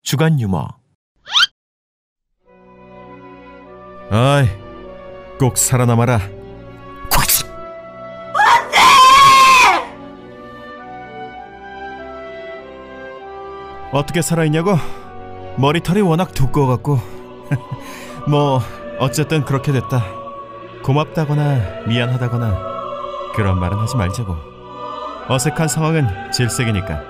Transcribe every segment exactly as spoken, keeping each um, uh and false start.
주간 유머. 아이, 꼭 살아남아라. 안돼! 어떻게 살아있냐고? 머리털이 워낙 두꺼워갖고. 뭐 어쨌든 그렇게 됐다. 고맙다거나 미안하다거나 그런 말은 하지 말자고. 어색한 상황은 질색이니까.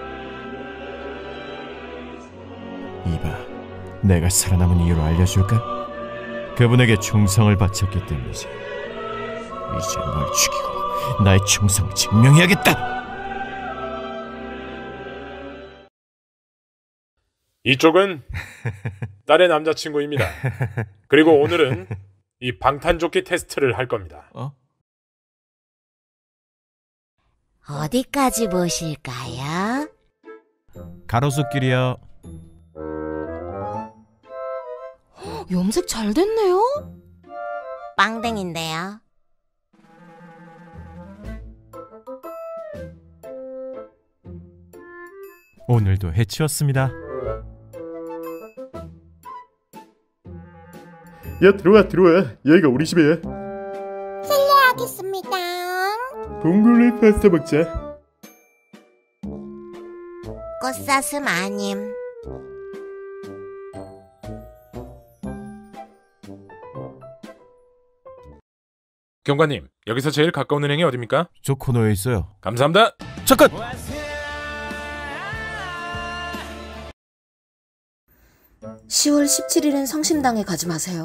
이봐, 내가 살아남은 이유를 알려줄까? 그분에게 충성을 바쳤기 때문이지. 이제 널 죽이고 나의 충성을 증명해야겠다. 이쪽은 딸의 남자친구입니다. 그리고 오늘은 이 방탄조끼 테스트를 할 겁니다. 어? 어디까지 보실까요? 가로수길이요. 염색 잘 됐네요? 빵댕인데요. 오늘도 해치웠습니다. 야, 들어와 들어와. 여기가 우리 집이야. 실례하겠습니다. 봉골레 파스타 먹자. 꽃사슴 아님. 경관님, 여기서 제일 가까운 은행이 어디입니까? 저 코너에 있어요. 감사합니다. 잠깐! 시월 십칠일엔 성심당에 가지 마세요.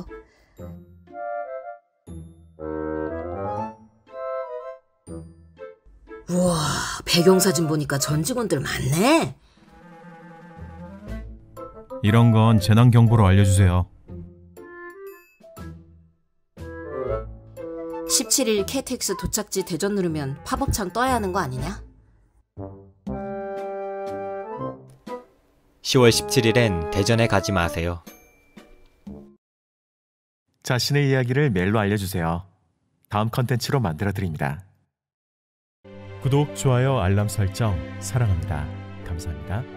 우와, 배경사진 보니까 전 직원들 많네. 이런 건 재난 경보로 알려주세요. 십칠일 케이티엑스 도착지 대전 누르면 팝업창 떠야 하는 거 아니냐? 시월 십칠일엔 대전에 가지 마세요. 자신의 이야기를 메일로 알려주세요. 다음 컨텐츠로 만들어드립니다. 구독, 좋아요, 알람 설정 사랑합니다. 감사합니다.